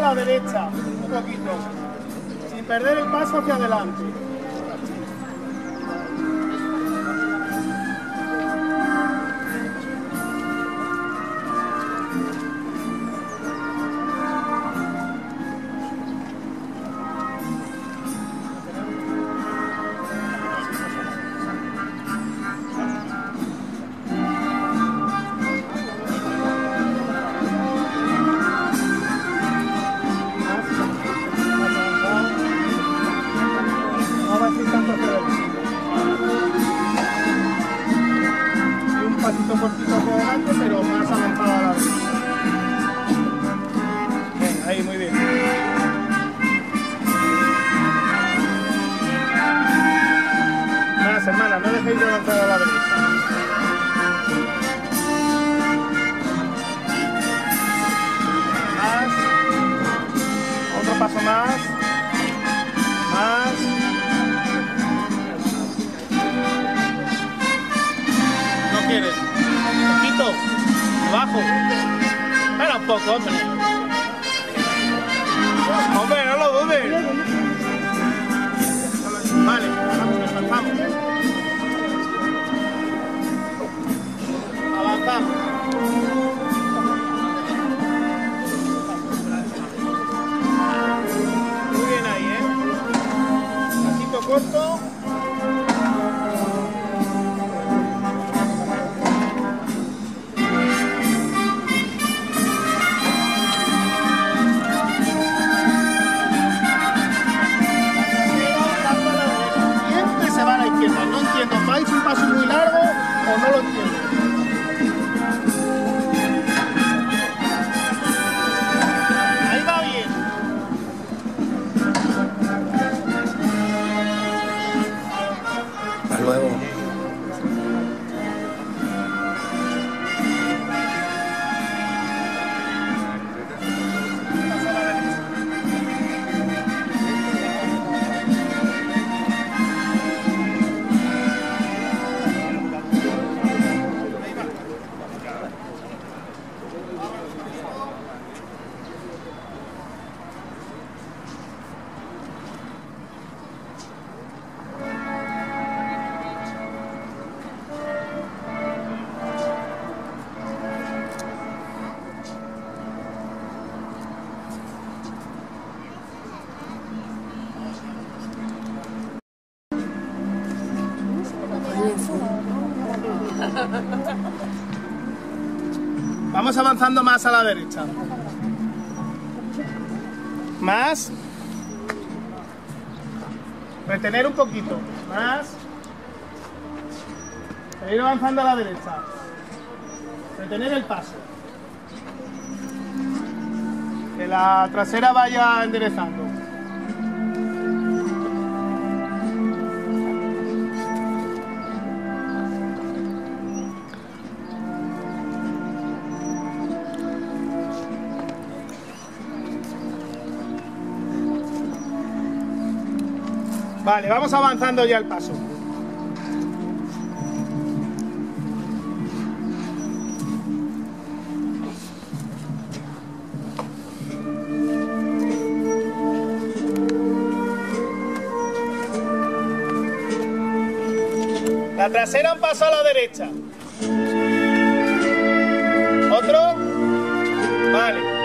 la derecha, un poquito, sin perder el paso hacia adelante. Cortito hacia adelante, pero más avanzado a la vez. Bien, ahí, muy bien. Más, hermana, no dejéis de avanzar a la derecha. Más. Otro paso más. Más. No quieres. Poquito, abajo. Espera un poco, hombre. Hombre, no lo dudes. Vale, avanzamos. Avanzamos. Muy bien ahí, pasito corto. No entiendo, ¿vais un paso muy largo o no lo entiendo? Ahí va bien. Hasta luego. Vamos avanzando más a la derecha. Más. Retener un poquito. Más. Seguir avanzando a la derecha. Retener el paso. Que la trasera vaya enderezando. Vale, vamos avanzando ya el paso. La trasera un paso a la derecha. ¿Otro? Vale.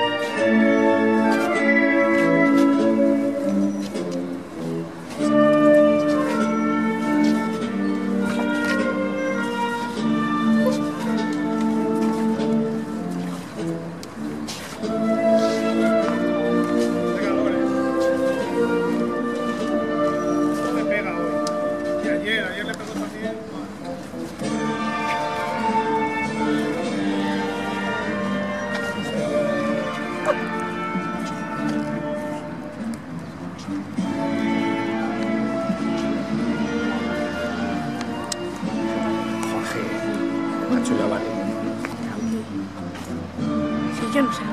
Macho, ya vale. Sí, yo no sé.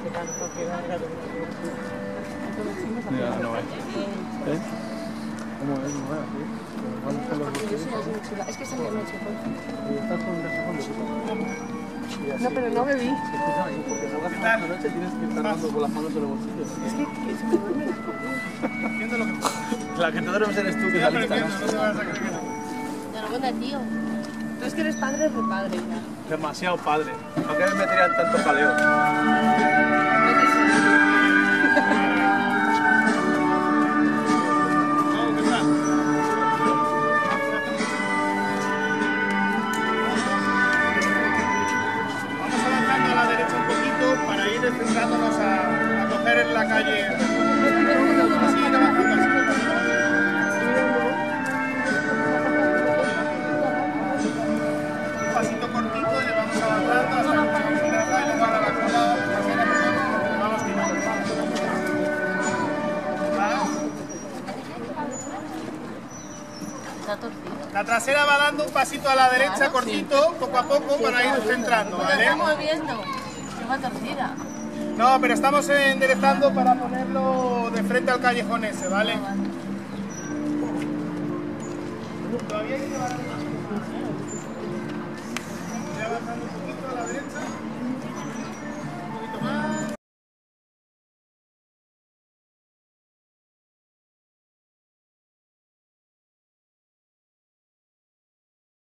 Mira, no es. ¿Eh? ¿Cómo es? No es así. Vamos con los bolsillos. Es que salió anoche, Y estás con no, pero no bebí. Escúchame, porque salgas esta noche tienes que estar dando con las manos en los bolsillos. Es que se me duerme la comida. Haciendo lo que puedo. La que te duermes eres tú, que Estoy saliste, aprendiendo, ¿no? no te vas a creer que no. Enhorabuena, tío. Tú es que eres padre, es repadre ya. Demasiado padre. ¿Para qué me meterían tanto jaleo? No, ¿qué tal? Vamos avanzando a la derecha un poquito para ir centrándonos a coger en la calle. Así, avanzando así. Un pasito cortito y le vamos avanzando hasta que nos vamos a la cola. Vamos tirando. Está torcido. La trasera va dando un pasito a la derecha Claro, cortito, poco a poco, para ir centrando, La ¿vale? estamos viendo. Se va torcida. No, pero estamos enderezando para ponerlo de frente al callejón ese, ¿vale? Todavía hay que avanzar más. Voy avanzando un poquito a la derecha.